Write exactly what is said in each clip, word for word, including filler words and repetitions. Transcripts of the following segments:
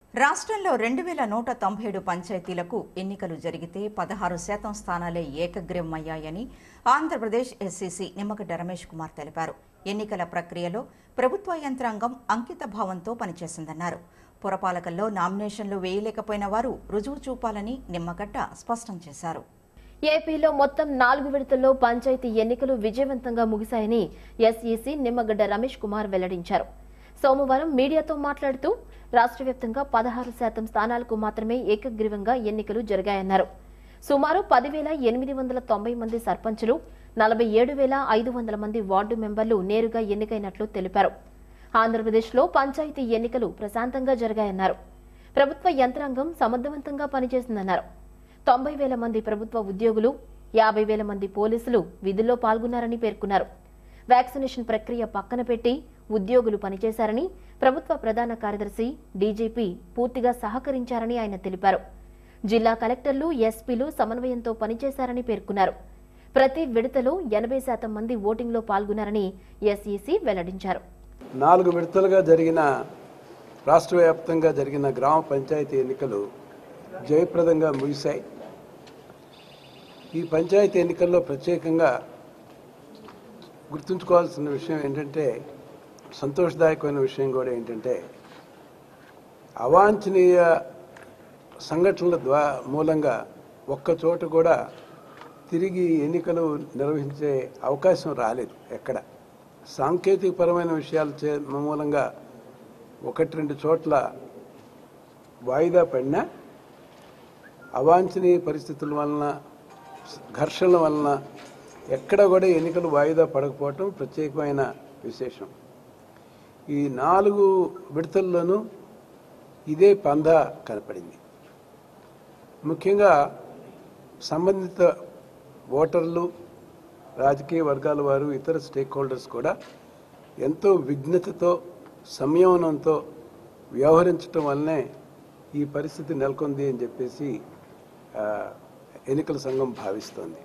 రాష్ట్రంలో రెండు వేల నూట తొంభై ఏడు పంచాయతీలకు ఎన్నికలు జరిగితే పదహారు శాతం స్థానాలే ఏకగ్రీవమయ్యాయని ఆంధ్రప్రదేశ్ ఎస్సీసీ నిమ్మగడ్డ రమేష్ కుమార్ తెలిపారు. ఎన్నికల ప్రక్రియలో ప్రభుత్వ యంత్రాంగం అంకిత భావంతో పనిచేసిందన్నారు. పురపాలకల్లో నామినేషన్లు వేయలేకపోయిన వారు రుజువు చూపాలని నిమ్మగడ్డ స్పష్టం చేశారు. ఏపీలో మొత్తం నాలుగు విడతల్లో పంచాయతీ ఎన్నికలు విజయవంతంగా ముగిశాయని ఎస్ఈసీ నిమ్మగడ్డ రమేష్ కుమార్ వెల్లడించారు. సోమవారం మీడియాతో మాట్లాడుతూ రాష్ట్ర వ్యాప్తంగా పదహారు శాతం స్థానాలకు మాత్రమే ఏకగ్రీవంగా ఎన్నికలు జరిగాయన్నారు. సుమారు పదివేల ఎనిమిది వందల తొంభై మంది సర్పంచులు, నలభై ఏడు వేల ఐదు వందల మంది వార్డు మెంబర్లు నేరుగా ఎన్నికైనట్లు తెలిపారు. ఆంధ్రప్రదేశ్లో పంచాయతీ ఎన్నికలు ప్రశాంతంగా జరిగాయన్నారు. ప్రభుత్వ యంత్రాంగం సమర్థవంతంగా పనిచేసిందన్నారు. తొంభై వేల మంది ప్రభుత్వ ఉద్యోగులు, యాభై వేల మంది పోలీసులు విధుల్లో పాల్గొన్నారని పేర్కొన్నారు. వ్యాక్సినేషన్ ప్రక్రియ పక్కన పెట్టి ఉద్యోగులు పనిచేశారని, ప్రభుత్వ ప్రధాన కార్యదర్శి, డీజీపీ పూర్తిగా సహకరించారని ఆయన తెలిపారు. జిల్లా కలెక్టర్లు, ఎస్పీలు సమన్వయంతో పనిచేశారని పేర్కొన్నారు. ప్రతి విడతలో ఎనభై శాతం మంది ఓటింగ్లో పాల్గొన్నారని ఎస్ఈసీ వెల్లడించారు. నాలుగు విడతలుగా జరిగిన రాష్ట్ర వ్యాప్తంగా జరిగిన గ్రామ పంచాయతీ ఎన్నికలు జయప్రదంగా ముగిశాయి. ఈ పంచాయతీ ఎన్నికల్లో ప్రత్యేకంగా గుర్తుంచుకోవాల్సిన విషయం ఏంటంటే, సంతోషదాయకమైన విషయం కూడా ఏంటంటే, అవాంఛనీయ సంఘటనల ద్వారా మూలంగా ఒక్క చోట కూడా తిరిగి ఎన్నికలు నిర్వహించే అవకాశం రాలేదు. ఎక్కడ సాంకేతికపరమైన విషయాల చే మూలంగా ఒకటి రెండు చోట్ల వాయిదా పడినా అవాంఛనీయ పరిస్థితుల వలన, ఘర్షణల వలన ఎక్కడ కూడా ఎన్నికలు వాయిదా పడకపోవటం ప్రత్యేకమైన విశేషం. ఈ నాలుగు విడతల్లోనూ ఇదే పందా కనపడింది. ముఖ్యంగా సంబంధిత ఓటర్లు, రాజకీయ వర్గాల వారు, ఇతర స్టేక్ హోల్డర్స్ కూడా ఎంతో విఘ్నతతో, సంయమనంతో వ్యవహరించడం వల్లనే ఈ పరిస్థితి నెలకొంది అని చెప్పేసి ఎన్నికల సంఘం భావిస్తోంది.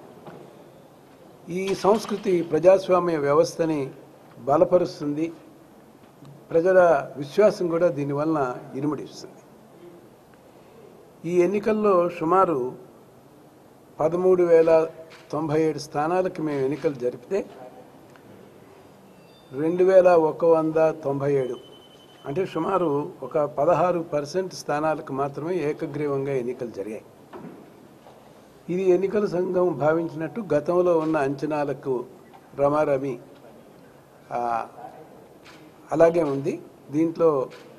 ఈ సంస్కృతి ప్రజాస్వామ్య వ్యవస్థని బలపరుస్తుంది. ప్రజల విశ్వాసం కూడా దీనివల్ల ఇనుమడిస్తుంది. ఈ ఎన్నికల్లో సుమారు పదమూడు వేల తొంభై ఏడు స్థానాలకు మేము ఎన్నికలు జరిపితే రెండు వేల ఒక వంద తొంభై ఏడు అంటే సుమారు ఒక పదహారు పర్సెంట్ స్థానాలకు మాత్రమే ఏకగ్రీవంగా ఎన్నికలు జరిగాయి. ఇది ఎన్నికల సంఘం భావించినట్టు గతంలో ఉన్న అంచనాలకు రమారమి అలాగే ఉంది. దీంట్లో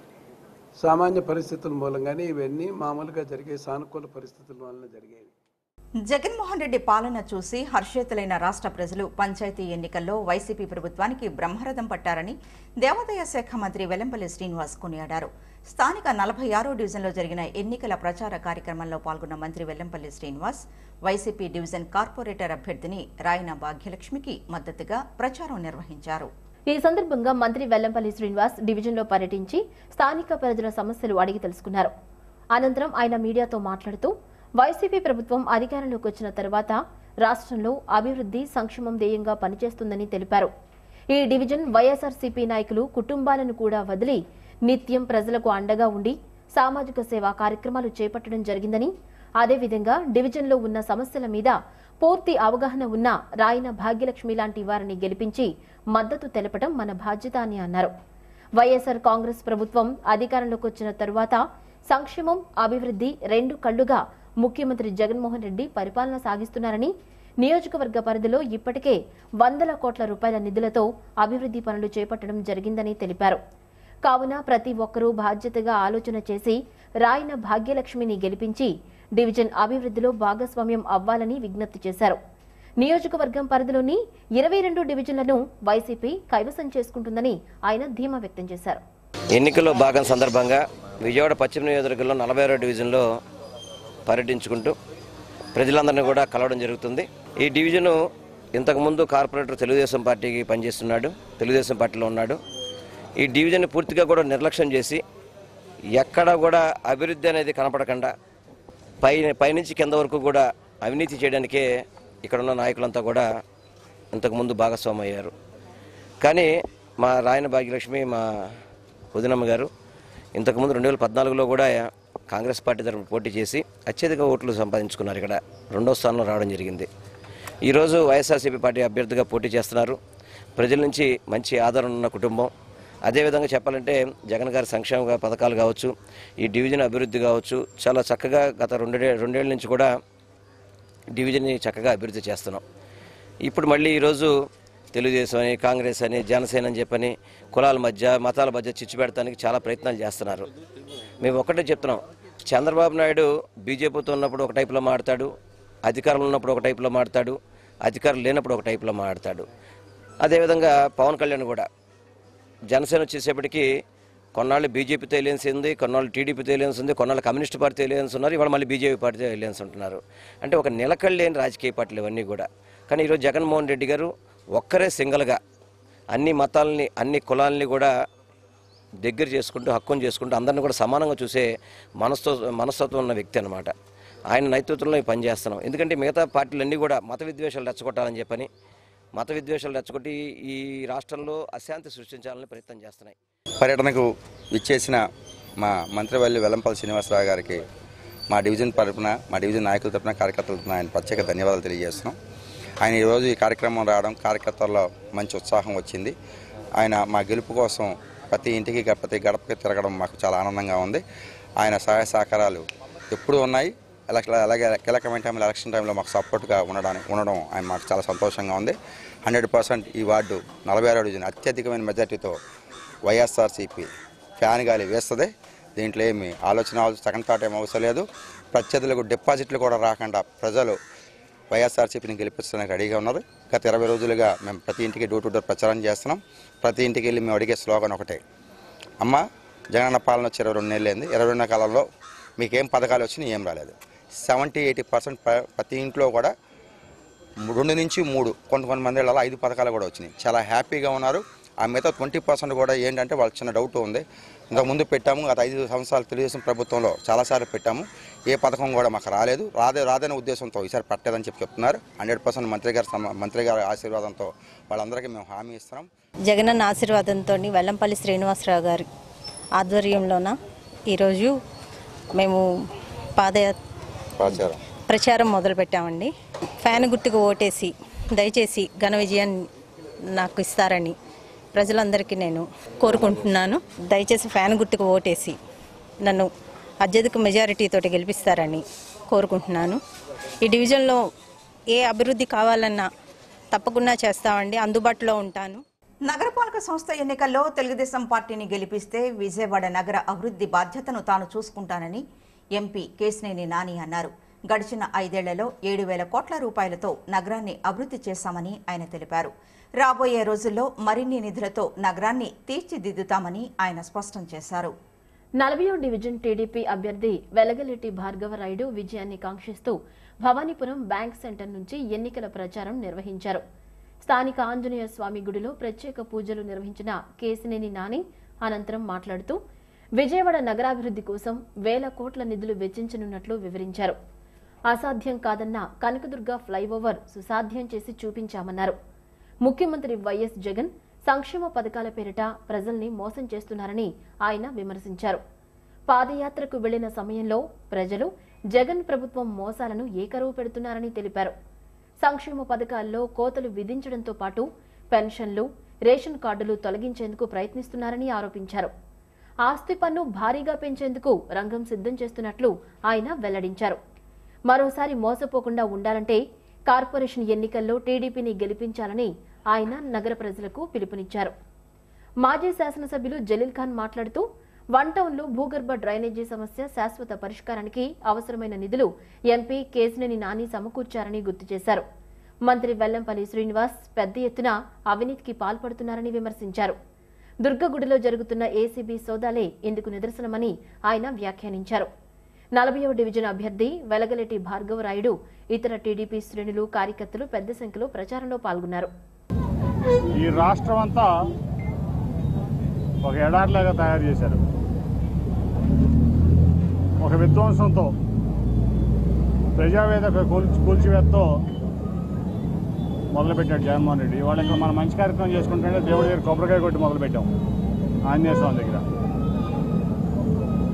సామాన్య పరిస్థితుల మూలంగానే ఇవన్నీ మామూలుగా జరిగే సానుకూల పరిస్థితుల వలన జరిగేవి. జగన్మోహన్ రెడ్డి పాలన చూసి హర్షితులైన రాష్ట్ర ప్రజలు పంచాయతీ ఎన్నికల్లో వైసీపీ ప్రభుత్వానికి బ్రహ్మరథం పట్టారని దేవాదాయ శాఖ మంత్రి వెల్లంపల్లి శ్రీనివాస్ కొనియాడారు. స్థానిక నలభై ఆరో డివిజన్లో జరిగిన ఎన్నికల ప్రచార కార్యక్రమంలో పాల్గొన్న మంత్రి Vellampalli Srinivas YCP division corporator అభ్యర్థిని రాయన భాగ్యలక్ష్మికి మద్దతుగా ప్రచారం నిర్వహించారు. ఈ సందర్భంగా మంత్రి వెల్లంపల్లి శ్రీనివాస్ డివిజన్లో పర్యటించి స్థానిక ప్రజల సమస్యలు అడిగి తెలుసుకున్నారు. అనంతరం ఆయన మీడియాతో మాట్లాడుతూ వైసీపీ ప్రభుత్వం అధికారంలోకి వచ్చిన తర్వాత రాష్ట్రంలో అభివృద్ధి, సంక్షేమం ధ్యేయంగా పనిచేస్తుందని తెలిపారు. ఈ డివిజన్ వైఎస్ఆర్సీపీ నాయకులు కుటుంబాలను కూడా వదిలి నిత్యం ప్రజలకు అండగా ఉండి సామాజిక సేవా కార్యక్రమాలు చేపట్టడం జరిగిందని, అదేవిధంగా డివిజన్లో ఉన్న సమస్యల మీద పూర్తి అవగాహన ఉన్న రాయన భాగ్యలక్ష్మి లాంటి వారిని గెలిపించి మద్దతు తెలపడం మన బాధ్యత అని అన్నారు. వైఎస్ఆర్ కాంగ్రెస్ ప్రభుత్వం అధికారంలోకి వచ్చిన తరువాత సంక్షేమం, అభివృద్ధి రెండు కళ్లుగా ముఖ్యమంత్రి జగన్మోహన్ రెడ్డి పరిపాలన సాగిస్తున్నారని, నియోజకవర్గ పరిధిలో ఇప్పటికే వందల కోట్ల రూపాయల నిధులతో అభివృద్ధి పనులు చేపట్టడం జరిగిందని తెలిపారు. కావున ప్రతి ఒక్కరూ బాధ్యతగా ఆలోచన చేసి రాయన భాగ్యలక్ష్మిని గెలిపించి డివిజన్ అభివృద్ధిలో భాగస్వామ్యం అవ్వాలని విజ్ఞప్తి చేశారు. నియోజకవర్గం పరిధిలోని ఇరవై రెండు డివిజన్లను వైసీపీ కైవసం చేసుకుంటుందని ఆయన ధీమా వ్యక్తం చేశారు. ఎన్నికల్లో భాగం సందర్భంగా విజయవాడ పశ్చిమ నియోజకవర్గంలో నలభై ఆరో డివిజన్లో పర్యటించుకుంటూ ప్రజలందరినీ కూడా కలవడం జరుగుతుంది. ఈ డివిజను ఇంతకుముందు కార్పొరేటర్ తెలుగుదేశం పార్టీకి పనిచేస్తున్నాడు, తెలుగుదేశం పార్టీలో ఉన్నాడు. ఈ డివిజన్ పూర్తిగా కూడా నిర్లక్ష్యం చేసి ఎక్కడ కూడా అభివృద్ధి అనేది కనపడకుండా పై పైనుంచి కింద వరకు కూడా అవినీతి చేయడానికే ఇక్కడ ఉన్న నాయకులంతా కూడా ఇంతకుముందు భాగస్వామి అయ్యారు. కానీ మా రాయన భాగ్యలక్ష్మి, మా వదినమ్మ గారు ఇంతకుముందు రెండు వేల పద్నాలుగులో కూడా కాంగ్రెస్ పార్టీ తరఫున పోటీ చేసి అత్యధిక ఓట్లు సంపాదించుకున్నారు. ఇక్కడ రెండో స్థానంలో రావడం జరిగింది. ఈరోజు వైఎస్ఆర్సీపీ పార్టీ అభ్యర్థిగా పోటీ చేస్తున్నారు. ప్రజల నుంచి మంచి ఆదరణ ఉన్న కుటుంబం. అదేవిధంగా చెప్పాలంటే జగన్ గారి సంక్షేమ పథకాలు కావచ్చు, ఈ డివిజన్ అభివృద్ధి కావచ్చు, చాలా చక్కగా గత రెండే రెండేళ్ల నుంచి కూడా డివిజన్ని చక్కగా అభివృద్ధి చేస్తున్నాం. ఇప్పుడు మళ్ళీ ఈరోజు తెలుగుదేశం అని, కాంగ్రెస్ అని, జనసేన అని చెప్పని కులాల మధ్య మతాల మధ్య చిచ్చు పెడతానికి చాలా ప్రయత్నాలు చేస్తున్నారు. మేము ఒక్కటే చెప్తున్నాం, చంద్రబాబు నాయుడు బీజేపీతో ఉన్నప్పుడు ఒక టైపులో మాట్లాడతాడు, అధికారంలో ఉన్నప్పుడు ఒక టైపులో మాట్లాడతాడు, అధికారం లేనప్పుడు ఒక టైపులో మాట్లాడతాడు. అదేవిధంగా పవన్ కళ్యాణ్ కూడా జనసేన వచ్చేసేపటికి కొన్నాళ్ళు బీజేపీతో ఎలియన్స్ ఉంది, కొన్నాళ్ళు టీడీపీతో ఎలియన్స్ ఉంది, కొన్నాళ్ళు కమ్యూనిస్ట్ పార్టీ ఎలియన్స్ ఉన్నారు, ఇవాళ మళ్ళీ బీజేపీ పార్టీతో ఎలియన్స్ ఉంటున్నారు. అంటే ఒక నిలకడ లేని రాజకీయ పార్టీలు ఇవన్నీ కూడా. కానీ ఈరోజు జగన్మోహన్ రెడ్డి గారు ఒక్కరే సింగల్గా అన్ని మతాలని, అన్ని కులాలని కూడా దగ్గర చేసుకుంటూ, హక్కును చేసుకుంటూ అందరిని కూడా సమానంగా చూసే మనస్తో మనస్తత్వం ఉన్న వ్యక్తి అనమాట. ఆయన నేతృత్వంలో పనిచేస్తున్నాం. ఎందుకంటే మిగతా పార్టీలన్నీ కూడా మత విద్వేషాలు రెచ్చగొట్టాలని చెప్పని మత విద్వేషాలు రెచ్చగొట్టి ఈ రాష్ట్రంలో అశాంతి సృష్టించాలని ప్రయత్నం చేస్తున్నాయి. పర్యటనకు విచ్చేసిన మా మంత్రివర్యులు వెల్లంపల్లి శ్రీనివాసరావు గారికి మా డివిజన్ తరపున, మా డివిజన్ నాయకుల తరపున, కార్యకర్తల తరపున ఆయన ప్రత్యేక ధన్యవాదాలు తెలియజేస్తున్నాం. ఆయన ఈరోజు ఈ కార్యక్రమం రావడం కార్యకర్తల్లో మంచి ఉత్సాహం వచ్చింది. ఆయన మా గెలుపు కోసం ప్రతి ఇంటికి ప్రతి గడపకి తిరగడం మాకు చాలా ఆనందంగా ఉంది. ఆయన సహాయ సహకారాలు ఎప్పుడూ ఉన్నాయి. ఎలక్షన్ అలాగే కీలకమైన టైంలో ఎలక్షన్ టైంలో మాకు సపోర్ట్గా ఉండడానికి ఉండడం ఆయన మాకు చాలా సంతోషంగా ఉంది. హండ్రెడ్ పర్సెంట్ ఈ వార్డు నలభై ఆరు డివిజన్ అత్యధికమైన మెజార్టీతో వైఎస్ఆర్సీపీ ఫ్యాన్ గాలి వేస్తుంది. దీంట్లో ఏమి ఆలోచన సెకండ్ థాట్ ఏమి అవసరం లేదు. ప్రత్యర్థులకు డిపాజిట్లు కూడా రాకుండా ప్రజలు వైఎస్ఆర్సీపీని గెలిపించడానికి రెడీగా ఉన్నారు. గత ఇరవై రోజులుగా మేము ప్రతి ఇంటికి డోర్ టు డోర్ ప్రచారం చేస్తున్నాం. ప్రతి ఇంటికి వెళ్ళి మేము అడిగే స్లోగన్ ఒకటే, అమ్మ జగనన్న పాలన వచ్చి ఇరవై రెండు నెలలు అయింది, ఇరవై రెండు కాలంలో మీకేం పథకాలు వచ్చినాయి, ఏం రాలేదు. సెవెంటీ ఎయిటీ పర్సెంట్ ప్రతి ఇంట్లో కూడా రెండు నుంచి మూడు కొంత కొంతమంది ఇళ్ళలో ఐదు పథకాలు కూడా వచ్చినాయి. చాలా హ్యాపీగా ఉన్నారు. ఆ మిగతా ట్వంటీ పర్సెంట్ కూడా ఏంటంటే వాళ్ళకి చిన్న డౌట్ ఉంది. ఇంతకుముందు పెట్టాము, గత ఐదు సంవత్సరాలు తెలుగుదేశం ప్రభుత్వంలో చాలాసార్లు పెట్టాము, ఏ పథకం కూడా మాకు రాలేదు, రాదే రాదనే ఉద్దేశంతో ఈసారి పట్టలేదని చెప్పి చెప్తున్నారు. హండ్రెడ్ పర్సెంట్ మంత్రి గారి మంత్రి గారి ఆశీర్వాదంతో వాళ్ళందరికీ మేము హామీ ఇస్తున్నాం. జగనన్న ఆశీర్వాదంతో వెల్లంపల్లి శ్రీనివాసరావు గారి ఆధ్వర్యంలోన ఈరోజు మేము పాదయాత్ర ప్రచారం మొదలుపెట్టామండి. ఫ్యాన్ గుర్తుకు ఓటేసి దయచేసి ఘన విజయాన్ని నాకు ఇస్తారని ప్రజలందరికీ నేను కోరుకుంటున్నాను. దయచేసి ఫ్యాన్ గుర్తుకు ఓటేసి నన్ను అత్యధిక మెజారిటీతో గెలిపిస్తారని కోరుకుంటున్నాను. ఈ డివిజన్లో ఏ అభివృద్ధి కావాలన్నా తప్పకుండా చేస్తామండి, అందుబాటులో ఉంటాను. నగరపాలక సంస్థ ఎన్నికల్లో తెలుగుదేశం పార్టీని గెలిపిస్తే విజయవాడ నగర అభివృద్ధి బాధ్యతను తాను చూసుకుంటానని ఎంపీ కేశినేని నాని అన్నారు. గడిచిన ఐదేళ్లలో ఏడు వేల కోట్ల రూపాయలతో నగరాన్ని అభివృద్ధి చేశామని ఆయన తెలిపారు. రాబోయే రోజుల్లో మరిన్ని నిధులతో నగరాన్ని తీర్చిదిద్దుతామని ఆయన స్పష్టం చేశారు. నలభైవ డివిజన్ టీడీపీ అభ్యర్థి వెలగలెట్టి భార్గవరాయుడు విజయాన్ని కాంక్షిస్తూ భవానీపురం బ్యాంక్ సెంటర్ నుంచి ఎన్నికల ప్రచారం నిర్వహించారు. స్థానిక ఆంజనేయ స్వామి గుడిలో ప్రత్యేక పూజలు నిర్వహించిన కేశినేని నాని అనంతరం మాట్లాడుతూ విజయవాడ నగరాభివృద్ధి కోసం వేల కోట్ల నిధులు వెచ్చించనున్నట్లు వివరించారు. అసాధ్యం కాదన్న కనకదుర్గ ఫ్లైఓవర్ సుసాధ్యం చేసి చూపించామన్నారు. ముఖ్యమంత్రి వైఎస్ జగన్ సంక్షేమ పథకాల పేరిట ప్రజల్ని మోసం చేస్తున్నారని ఆయన విమర్శించారు. పాదయాత్రకు వెళ్లిన సమయంలో ప్రజలు జగన్ ప్రభుత్వం మోసాలను ఏకరువు పెడుతున్నారని తెలిపారు. సంక్షేమ పథకాల్లో కోతలు విధించడంతో పాటు పెన్షన్లు, రేషన్ కార్డులు తొలగించేందుకు ప్రయత్నిస్తున్నారని ఆరోపించారు. ఆస్తి పన్ను భారీగా పెంచేందుకు రంగం సిద్ధం చేస్తున్నట్లు ఆయన వెల్లడించారు. మరోసారి మోసపోకుండా ఉండాలంటే కార్పొరేషన్ ఎన్నికల్లో టీడీపీని గెలిపించాలని ఆయన నగర ప్రజలకు పిలుపునిచ్చారు. మాజీ శాసనసభ్యులు జలీల్ ఖాన్ మాట్లాడుతూ వన్ టౌన్లో భూగర్భ డ్రైనేజీ సమస్య శాశ్వత పరిష్కారానికి అవసరమైన నిధులు ఎంపీ కేశినేని నాని సమకూర్చారని గుర్తు చేశారు. మంత్రి వెల్లంపల్లి శ్రీనివాస్ పెద్ద ఎత్తున అవినీతికి పాల్పడుతున్నారని విమర్శించారు. దుర్గగుడిలో జరుగుతున్న ఏసీబీ సోదాలే ఇందుకు నిదర్శనమని ఆయన వ్యాఖ్యానించారు. నలభైవ డివిజన్ అభ్యర్థి వెలగలెట్టి భార్గవరాయుడు ఇతర టీడీపీ శ్రేణులు, కార్యకర్తలు పెద్ద సంఖ్యలో ప్రచారంలో పాల్గొన్నారు. ఈ రాష్ట్రం అంతా ఒక ఎడారిలాగా తయారు చేశారు. ఒక విధ్వంసంతో, ప్రజావేదిక కూల్చివేతతో మొదలుపెట్టాడు జగన్మోహన్ రెడ్డి. ఇవాళ ఇక్కడ మనం మంచి కార్యక్రమం చేసుకుంటుంటే దేవుడి దగ్గర కొబ్బరికాయ కొట్టి మొదలుపెట్టాం ఆంజనేయ స్వామి దగ్గర.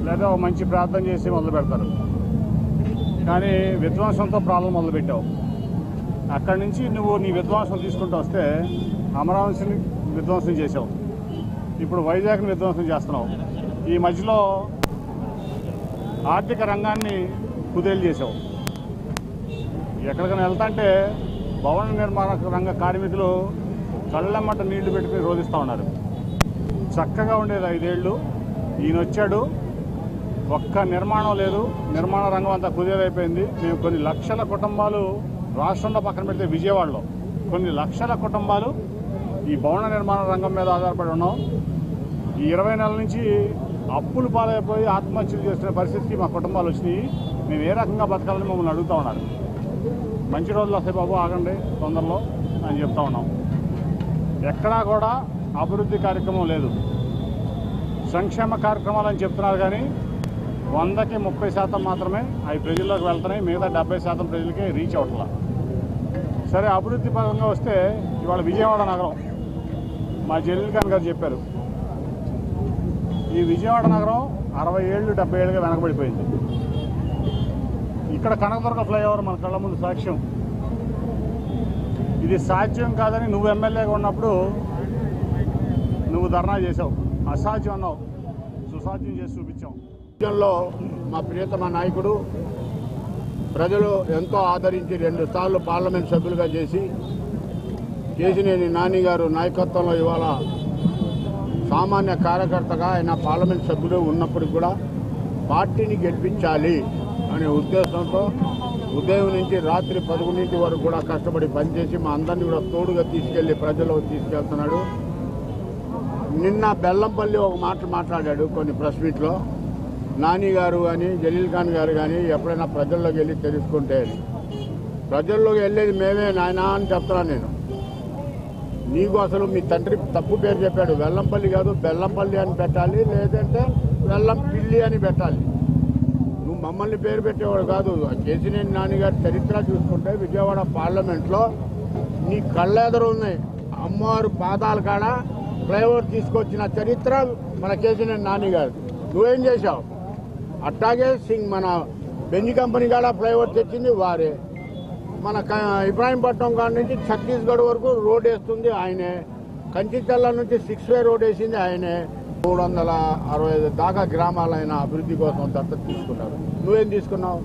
లేదా ఒక మంచి ప్రార్థన చేసి మొదలు పెడతారు. కానీ విధ్వంసంతో ప్రాబ్లం మొదలుపెట్టావు. అక్కడి నుంచి నువ్వు నీ విధ్వంసం తీసుకుంటూ వస్తే అమరావతిని విధ్వంసం చేసావు, ఇప్పుడు వైజాగ్ని విధ్వంసం చేస్తున్నావు. ఈ మధ్యలో ఆర్థిక రంగాన్ని కుదేలు చేసావు. ఎక్కడికైనా వెళ్తాంటే భవన నిర్మాణ రంగ కార్మికులు కళ్ళమ్మట నీళ్లు పెట్టుకుని రోధిస్తూ ఉన్నారు. చక్కగా ఉండేది ఐదేళ్లు, ఈయన వచ్చాడు, ఒక్క నిర్మాణం లేదు, నిర్మాణ రంగం అంతా కుదేలైపోయింది. మేము కొన్ని లక్షల కుటుంబాలు రాష్ట్రంలో పక్కన పెడితే విజయవాడలో కొన్ని లక్షల కుటుంబాలు ఈ భవన నిర్మాణ రంగం మీద ఆధారపడి ఉన్నాం. ఈ ఇరవై నెలల నుంచి అప్పులు పాలైపోయి ఆత్మహత్యలు చేస్తున్న పరిస్థితికి మా కుటుంబాలు వచ్చినాయి. మేము ఏ రకంగా బతకాలని మమ్మల్ని అడుగుతూ ఉన్నారు. మంచి రోజులు వస్తాయి బాబు, ఆగండి తొందరలో అని చెప్తా ఉన్నాం. ఎక్కడా కూడా అభివృద్ధి కార్యక్రమం లేదు. సంక్షేమ కార్యక్రమాలు అని చెప్తున్నారు కానీ వందకి ముప్పై శాతం మాత్రమే అవి ప్రజల్లోకి వెళ్తున్నాయి, మిగతా డెబ్బై శాతం ప్రజలకే రీచ్ అవట్లా. సరే, అభివృద్ధి పరంగా వస్తే ఇవాళ విజయవాడ నగరం మా జలీల్ ఖాన్ గారు చెప్పారు, ఈ విజయవాడ నగరం అరవై ఏళ్ళు డెబ్బై ఏళ్ళుగా వెనకబడిపోయింది. ఇక్కడ కనకదుర్గ ఫ్లైఓవర్ మన కళ్ళ ముందు సాక్ష్యం. ఇది సాధ్యం కాదని నువ్వు ఎమ్మెల్యేగా ఉన్నప్పుడు నువ్వు ధర్నా చేసావు, అసాధ్యం అన్నావు, సుసాధ్యం చేసి చూపించాం. రాజ్యంలో మా ప్రియతమ నాయకుడు ప్రజలు ఎంతో ఆదరించి రెండు సార్లు పార్లమెంట్ సభ్యులుగా చేసి కేశినేని నాని గారు నాయకత్వంలో ఇవాళ సామాన్య కార్యకర్తగా ఆయన పార్లమెంట్ సభ్యుడు ఉన్నప్పుడు కూడా పార్టీని గెలిపించాలి అనే ఉద్దేశంతో ఉదయం నుంచి రాత్రి పదకొండింటి వరకు కూడా కష్టపడి పనిచేసి మా అందరినీ కూడా తోడుగా తీసుకెళ్లి ప్రజల్లో తీసుకెళ్తున్నాడు. నిన్న బెల్లంపల్లి ఒక మాట మాట్లాడాడు కొన్ని ప్రెస్ మీట్లో, నాని గారు కానీ జలీల్ ఖాన్ గారు కానీ ఎప్పుడైనా ప్రజల్లోకి వెళ్ళి తెలుసుకుంటే ప్రజల్లోకి వెళ్ళేది మేమే నాయనా అని చెప్తున్నాను నేను. నీకు అసలు మీ తండ్రి తప్పు పేరు చెప్పాడు, వెల్లంపల్లి కాదు బెల్లంపల్లి అని పెట్టాలి, లేదంటే వెల్లం పిల్లి అని పెట్టాలి. నువ్వు మమ్మల్ని పేరు పెట్టేవాడు కాదు. కేశినేని నాని గారి చరిత్ర చూసుకుంటే విజయవాడ పార్లమెంట్లో నీ కళ్ళెదరు ఉన్నాయి, అమ్మవారు పాదాల కాడ ఫ్లైఓవర్ తీసుకొచ్చిన చరిత్ర మన కేశినేని నాని గారు. నువ్వేం చేశావు? అట్టాగే సింగ్ మన బెంజ్ కంపెనీ కాడ ఫ్లైఓవర్ తెచ్చింది వారే, మన ఇబ్రాహీంపట్నం కాడ నుంచి ఛత్తీస్గఢ్ వరకు రోడ్ వేస్తుంది ఆయనే, కంచిచల్ల నుంచి సిక్స్ వే రోడ్ వేసింది ఆయనే. మూడు వందల అరవై ఐదు దాకా గ్రామాలైన అభివృద్ధి కోసం దత్తత తీసుకున్నారు. నువ్వేం తీసుకున్నావు?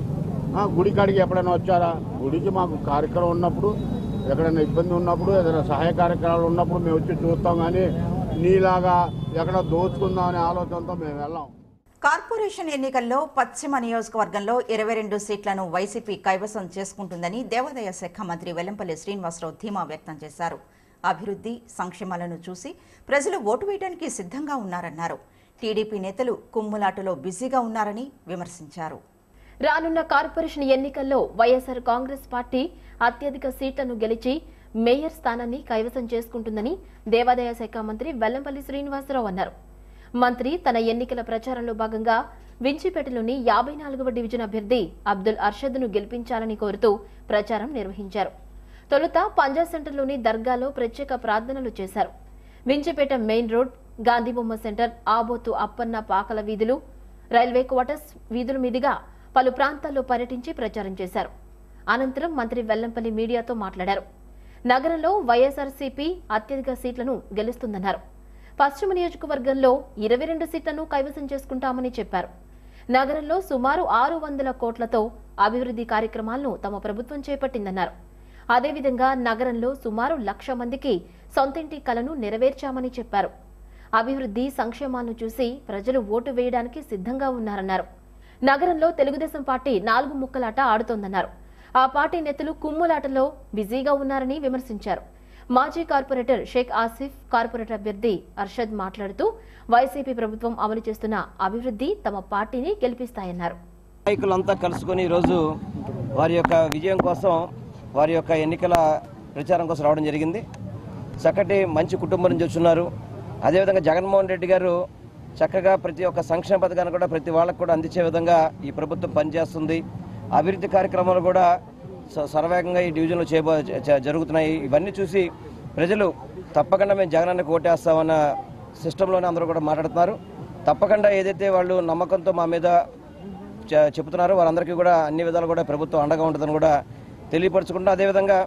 గుడి కాడికి ఎప్పుడైనా వచ్చారా? గుడికి మాకు కార్యక్రమం ఉన్నప్పుడు, ఎక్కడైనా ఇబ్బంది ఉన్నప్పుడు, ఏదైనా సహాయ కార్యక్రమాలు ఉన్నప్పుడు మేము వచ్చి చూస్తాం, కానీ నీలాగా ఎక్కడ దోచుకుందాం అనే ఆలోచనతో మేము వెళ్ళాం. కార్పొరేషన్ ఎన్నికల్లో పశ్చిమ నియోజకవర్గంలో ఇరవై రెండు సీట్లను వైసీపీ కైవసం చేసుకుంటుందని దేవాదాయ శాఖ మంత్రి వెల్లంపల్లి శ్రీనివాసరావు ధీమా వ్యక్తం చేశారు. అభివృద్ధి సంక్షేమాలను చూసి ప్రజలు ఓటు వేయడానికి సిద్ధంగా ఉన్నారన్నారు. టీడీపీ నేతలు కుమ్ములాటలో బిజీగా ఉన్నారని విమర్శించారు. రానున్న కార్పొరేషన్ ఎన్నికల్లో వైఎస్ఆర్ కాంగ్రెస్ పార్టీ అత్యధిక సీట్లను గెలిచి మేయర్ స్థానాన్ని కైవసం చేసుకుంటుందని దేవాదాయ శాఖ మంత్రి వెల్లంపల్లి శ్రీనివాసరావు అన్నారు. మంత్రి తన ఎన్నికల ప్రచారంలో భాగంగా వించిపేటలోని యాభై నాలుగవ డివిజన్ అభ్యర్థి అబ్దుల్ అర్షద్ను గెలిపించాలని కోరుతూ ప్రచారం నిర్వహించారు. తొలుత పంజా సెంటర్లోని దర్గాలో ప్రత్యేక ప్రార్థనలు చేశారు. Vinchipeta main road, Gandhibomma centre, ఆబోతు అప్పన్న పాకల వీధులు, రైల్వే క్వార్టర్స్ వీధుల మీదుగా పలు ప్రాంతాల్లో పర్యటించి ప్రచారం చేశారు. అనంతరం మంత్రి వెల్లంపల్లి మీడియాతో మాట్లాడారు. నగరంలో వైఎస్ఆర్సీపీ అత్యధిక సీట్లను గెలుస్తుందన్నారు. పశ్చిమ నియోజకవర్గంలో ఇరవై రెండు సీట్లను కైవసం చేసుకుంటామని చెప్పారు. నగరంలో సుమారు ఆరు వందల కోట్లతో అభివృద్ధి కార్యక్రమాలను తమ ప్రభుత్వం చేపట్టిందన్నారు. అదేవిధంగా నగరంలో సుమారు లక్ష మందికి సొంతింటి కలను నెరవేర్చామని చెప్పారు. అభివృద్ధి సంక్షేమాలను చూసి ప్రజలు ఓటు వేయడానికి సిద్ధంగా ఉన్నారన్నారు. నగరంలో తెలుగుదేశం పార్టీ నాలుగు ముక్కలాట ఆడుతోందన్నారు. ఆ పార్టీ నేతలు కుమ్ములాటలో బిజీగా ఉన్నారని విమర్శించారు. మాజీ కార్పొరేటర్ షేక్ ఆసిఫ్, కార్పొరేటర్ అభ్యర్థి అర్షద్ మాట్లాడుతూ వైసీపీ ప్రభుత్వం అమలు చేస్తున్న అభివృద్ధి తమ పార్టీని గెలిపిస్తాయన్నారు. నాయకులంతా కలుసుకొని ఈరోజు వారి యొక్క విజయం కోసం, వారి యొక్క ఎన్నికల ప్రచారం కోసం రావడం జరిగింది. చక్కటి మంచి కుటుంబం నుంచి వచ్చున్నారు. అదేవిధంగా జగన్మోహన్ రెడ్డి గారు చక్కగా ప్రతి ఒక్క సంక్షేమ పథకాన్ని కూడా ప్రతి వాళ్ళకు కూడా అందించే విధంగా ఈ ప్రభుత్వం పనిచేస్తుంది. అభివృద్ధి కార్యక్రమాలు కూడా సర్వేగంగా ఈ డివిజన్లో చేయబో జరుగుతున్నాయి. ఇవన్నీ చూసి ప్రజలు తప్పకుండా మేము జగనానికి ఓటేస్తామన్న సిస్టంలోనే అందరూ కూడా మాట్లాడుతున్నారు. తప్పకుండా ఏదైతే వాళ్ళు నమ్మకంతో మా మీద చెబుతున్నారో వారందరికీ కూడా అన్ని విధాలు కూడా ప్రభుత్వం అండగా ఉంటుందని కూడా తెలియపరచుకుంటున్నాం. అదేవిధంగా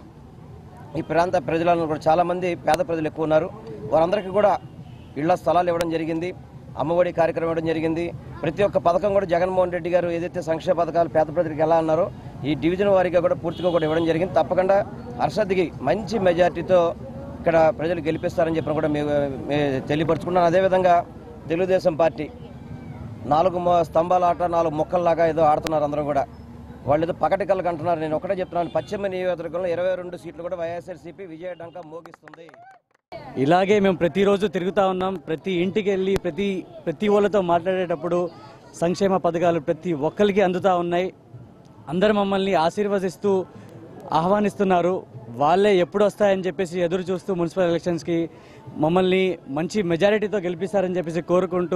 ఈ ప్రాంత ప్రజలను కూడా చాలామంది పేద ప్రజలు ఎక్కువ ఉన్నారు. వారందరికీ కూడా ఇళ్ల స్థలాలు ఇవ్వడం జరిగింది, అమ్మఒడి కార్యక్రమం ఇవ్వడం జరిగింది. ప్రతి ఒక్క పథకం కూడా జగన్మోహన్ రెడ్డి గారు ఏదైతే సంక్షేమ పథకాలు పేద ప్రజలకు ఎలా అన్నారో ఈ డివిజన్ వారీగా కూడా పూర్తిగా కూడా ఇవ్వడం జరిగింది. తప్పకుండా అర్షద్కి మంచి మెజార్టీతో ఇక్కడ ప్రజలు గెలిపిస్తారని చెప్పిన కూడా మేము తెలియపరచుకున్నాను. అదేవిధంగా తెలుగుదేశం పార్టీ నాలుగు స్తంభాల ఆట నాలుగు మొక్కల్లాగా ఏదో ఆడుతున్నారు. అందరూ కూడా వాళ్ళు ఏదో పకటి కళ్ళకు అంటున్నారు. నేను ఒకటే చెప్తున్నాను, పశ్చిమ నియోజకవర్గంలో ఇరవై రెండు సీట్లు కూడా వైఎస్ఆర్సీపీ విజయ డంకా మోగిస్తుంది. ఇలాగే మేము ప్రతిరోజు తిరుగుతూ ఉన్నాం. ప్రతి ఇంటికి వెళ్ళి ప్రతి ప్రతి వాళ్ళతో మాట్లాడేటప్పుడు సంక్షేమ పథకాలు ప్రతి ఒక్కరికి అందుతూ ఉన్నాయి. అందరు మమ్మల్ని ఆశీర్వదిస్తూ ఆహ్వానిస్తున్నారు. వాళ్ళే ఎప్పుడు వస్తాయని చెప్పేసి ఎదురు చూస్తూ మున్సిపల్ ఎలక్షన్స్కి మమ్మల్ని మంచి మెజారిటీతో గెలిపిస్తారని చెప్పేసి కోరుకుంటూ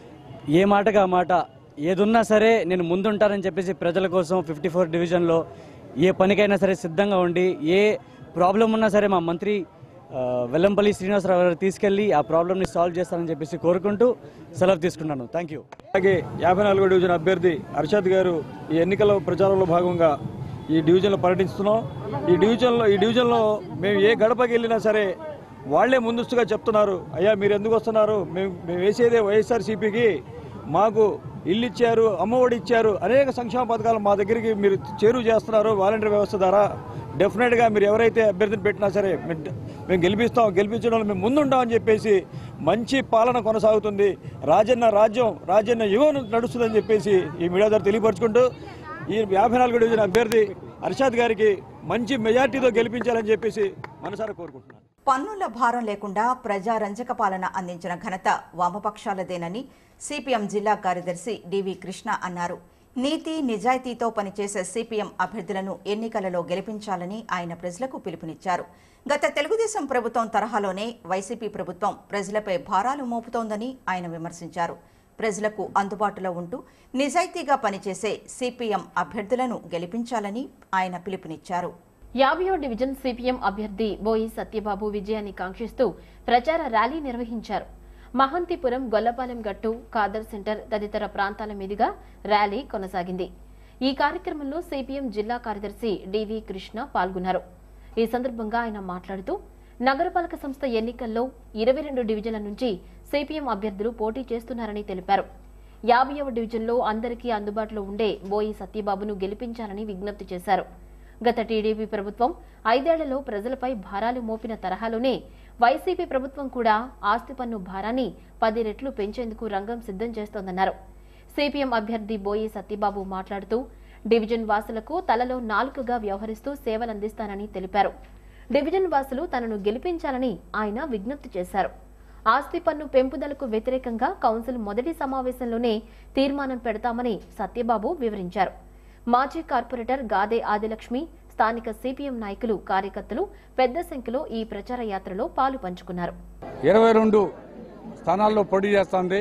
ఏ మాటగా మాట ఏదున్నా సరే నేను ముందుంటానని చెప్పేసి ప్రజల కోసం ఫిఫ్టీ ఫోర్ డివిజన్లో ఏ పనికైనా సరే సిద్ధంగా ఉండి ఏ ప్రాబ్లం ఉన్నా సరే మా మంత్రి వెల్లంపల్లి శ్రీనివాసరావు గారు తీసుకెళ్లి ఆ ప్రాబ్లమ్ని సాల్వ్ చేస్తారని చెప్పేసి కోరుకుంటూ సెలవు తీసుకున్నాను. Thank you. అలాగే యాభై నాలుగో డివిజన్ అభ్యర్థి అర్షద్ గారు ఈ ఎన్నికల ప్రచారంలో భాగంగా ఈ డివిజన్లో పర్యటిస్తున్నాం. ఈ డివిజన్లో ఈ డివిజన్లో మేము ఏ గడపకి వెళ్ళినా సరే వాళ్లే ముందస్తుగా చెప్తున్నారు, అయ్యా మీరు ఎందుకు వస్తున్నారు, మేము మేము వేసేదే వైఎస్ఆర్సీపీకి, మాకు ఇల్లు ఇచ్చారు, అమ్మఒడి ఇచ్చారు, అనేక సంక్షేమ పథకాలు మా దగ్గరికి మీరు చేరువ చేస్తున్నారు వాలంటీర్ వ్యవస్థ ద్వారా. డెఫినెట్గా మీరు ఎవరైతే అభ్యర్థిని పెట్టినా సరే మేము గెలిపిస్తాం, గెలిపించడంలో మేము ముందుంటామని చెప్పేసి మంచి పాలన కొనసాగుతుంది. రాజన్న రాజ్యం రాజన్న యుగం నడుస్తుందని చెప్పేసి ఈ మీడియా ద్వారా తెలియపరుచుకుంటూ ఈ యాభై నాలుగు డివిజన్ అభ్యర్థి అర్షద్ గారికి మంచి మెజార్టీతో గెలిపించాలని చెప్పేసి మనసారా కోరుకుంటున్నాను. పన్నుల భారం లేకుండా ప్రజారంజక పాలన అందించిన ఘనత వామపక్షాలదేనని సిపిఎం జిల్లా కార్యదర్శి డివి కృష్ణ అన్నారు. నీతి నిజాయితీతో పనిచేసే సిపిఎం అభ్యర్థులను ఎన్నికలలో గెలిపించాలని ఆయన ప్రజలకు పిలుపునిచ్చారు. గత తెలుగుదేశం ప్రభుత్వం తరహాలోనే వైసీపీ ప్రభుత్వం ప్రజలపై భారాలు మోపుతోందని ఆయన విమర్శించారు. ప్రజలకు అందుబాటులో ఉంటూ నిజాయితీగా పనిచేసే సిపిఎం అభ్యర్థులను గెలిపించాలని ఆయన పిలుపునిచ్చారు. యాభైవ డివిజన్ సిపిఎం అభ్యర్థి బోయి సత్యబాబు విజయాన్ని కాంక్షిస్తూ ప్రచార ర్యాలీ నిర్వహించారు. మహంతిపురం, గొల్లపాలెం గట్టు, ఖాదర్ సెంటర్ తదితర ప్రాంతాల మీదుగా ర్యాలీ కొనసాగింది. ఈ కార్యక్రమంలో సిపిఎం జిల్లా కార్యదర్శి డివి కృష్ణ పాల్గొన్నారు. ఈ సందర్భంగా ఆయన మాట్లాడుతూ నగరపాలక సంస్థ ఎన్నికల్లో ఇరవై రెండు డివిజన్ల నుంచి సిపిఎం అభ్యర్థులు పోటీ చేస్తున్నారని తెలిపారు. యాభైవ డివిజన్లో అందరికీ అందుబాటులో ఉండే బోయి సత్యబాబును గెలిపించాలని విజ్ఞప్తి చేశారు. గత టీడీపీ ప్రభుత్వం ఐదేళ్లలో ప్రజలపై భారాలు మోపిన తరహాలోనే వైసీపీ ప్రభుత్వం కూడా ఆస్తి పన్ను భారాన్ని పది రెట్లు పెంచేందుకు రంగం సిద్ధం చేస్తోందన్నారు. సిపిఎం అభ్యర్థి బోయి సత్యబాబు మాట్లాడుతూ డివిజన్ వాసులకు తలలో నాలుకగా వ్యవహరిస్తూ సేవలందిస్తానని తెలిపారు. డివిజన్ వాసులు తనను గెలిపించాలని ఆయన విజ్ఞప్తి చేశారు. ఆస్తి పన్ను పెంపుదలకు వ్యతిరేకంగా కౌన్సిల్ మొదటి సమావేశంలోనే తీర్మానం పెడతామని సత్యబాబు వివరించారు. మాజీ కార్పొరేటర్ గాదే ఆదిలక్ష్మి, స్థానిక సిపిఎం నాయకులు, కార్యకర్తలు పెద్ద సంఖ్యలో ఈ ప్రచార యాత్రలో పాలు పంచుకున్నారు. ఇరవై రెండు స్థానాల్లో పోటీ చేస్తోంది.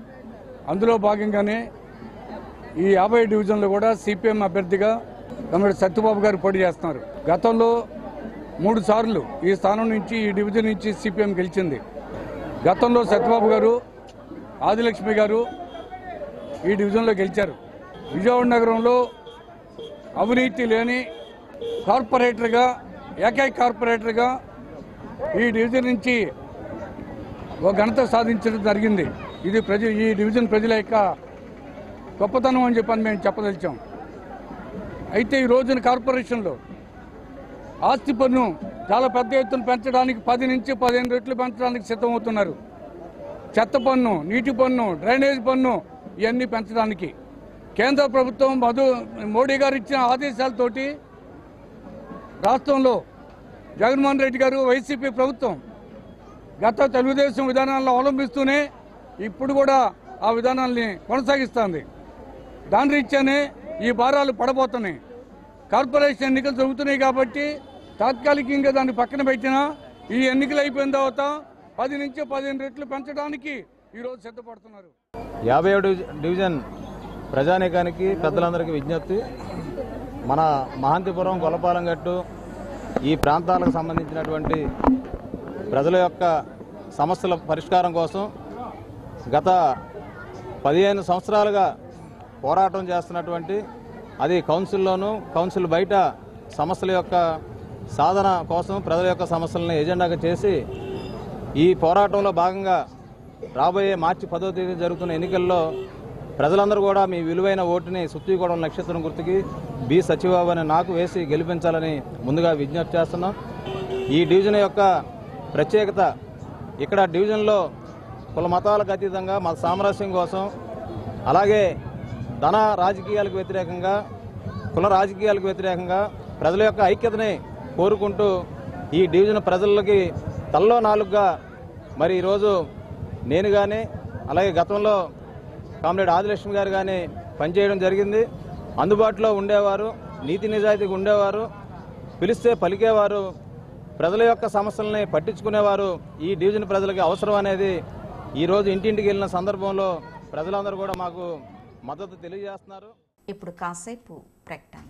అందులో భాగంగానే ఈ యాభై డివిజన్లో కూడా సిపిఎం అభ్యర్థిగా తమ్ముడు సత్యబాబు గారు పోటీ చేస్తున్నారు. గతంలో మూడు సార్లు ఈ స్థానం నుంచి ఈ డివిజన్ నుంచి సిపిఎం గెలిచింది. గతంలో సత్యబాబు గారు, ఆదిలక్ష్మి గారు ఈ డివిజన్లో గెలిచారు. విజయవాడ నగరంలో అవినీతి లేని కార్పొరేటర్గా, ఏకైక కార్పొరేటర్గా ఈ డివిజన్ నుంచి ఒక ఘనత సాధించడం జరిగింది. ఇది ప్రజ ఈ డివిజన్ ప్రజల యొక్క గొప్పతనం అని చెప్పని మేము చెప్పదలిచాం. అయితే ఈ రోజున కార్పొరేషన్లో ఆస్తి పన్ను చాలా పెద్ద ఎత్తున పెంచడానికి పది నుంచి పదిహేను రెట్లు పెంచడానికి సిద్ధమవుతున్నారు. చెత్త పన్ను, నీటి పన్ను, డ్రైనేజ్ పన్ను ఇవన్నీ పెంచడానికి కేంద్ర ప్రభుత్వం మధు మోడీ గారు ఇచ్చిన ఆదేశాలతోటి రాష్ట్రంలో జగన్మోహన్ రెడ్డి గారు వైసీపీ ప్రభుత్వం గత తెలుగుదేశం విధానాలను అవలంబిస్తూనే ఇప్పుడు కూడా ఆ విధానాల్ని కొనసాగిస్తుంది. దాని రీత్యానే ఈ భారాలు పడబోతున్నాయి. కార్పొరేషన్ ఎన్నికలు జరుగుతున్నాయి కాబట్టి తాత్కాలికంగా దాన్ని పక్కన పెట్టినా ఈ ఎన్నికలు అయిపోయిన తర్వాత పది నుంచి పదిహేను రెట్లు పెంచడానికి ఈరోజు సిద్ధపడుతున్నారు. యాభై డివిజన్ ప్రజానీకానికి పెద్దలందరికీ విజ్ఞప్తి, మన మహంతిపురం, గొల్లపాలెం గట్టు ఈ ప్రాంతాలకు సంబంధించినటువంటి ప్రజల యొక్క సమస్యల పరిష్కారం కోసం గత పదిహేను సంవత్సరాలుగా పోరాటం చేస్తున్నటువంటి, అది కౌన్సిల్లోనూ కౌన్సిల్ బయట సమస్యల యొక్క సాధన కోసం ప్రజల యొక్క సమస్యలను ఎజెండాగా చేసి ఈ పోరాటంలో భాగంగా రాబోయే మార్చి పదో తేదీ జరుగుతున్న ఎన్నికల్లో ప్రజలందరూ కూడా మీ విలువైన ఓటుని సుత్తిగూడెం నక్షత్రం గుర్తుకి బి సచివబాబు అని నాకు వేసి గెలిపించాలని ముందుగా విజ్ఞప్తి చేస్తున్నాం. ఈ డివిజన్ యొక్క ప్రత్యేకత, ఇక్కడ డివిజన్లో కుల మతాలకు అతీతంగా మత సామరస్యం కోసం, అలాగే ధన రాజకీయాలకు వ్యతిరేకంగా, కుల రాజకీయాలకు వ్యతిరేకంగా ప్రజల యొక్క ఐక్యతని కోరుకుంటూ ఈ డివిజన్ ప్రజలకి తల్లో నాలుగుగా మరి ఈరోజు నేను కానీ, అలాగే గతంలో కామ్రేడ్ ఆదిలక్ష్మి గారు కానీ పనిచేయడం జరిగింది. అందుబాటులో ఉండేవారు, నీతి నిజాయితీగా ఉండేవారు, పిలిస్తే పలికేవారు, ప్రజల యొక్క సమస్యలని పట్టించుకునేవారు. ఈ డివిజన్ ప్రజలకి అవసరం అనేది ఈరోజు ఇంటింటికి వెళ్ళిన సందర్భంలో ప్రజలందరూ కూడా మాకు మద్దతు తెలియజేస్తున్నారు. ఇప్పుడు కాసేపు ప్రకటన.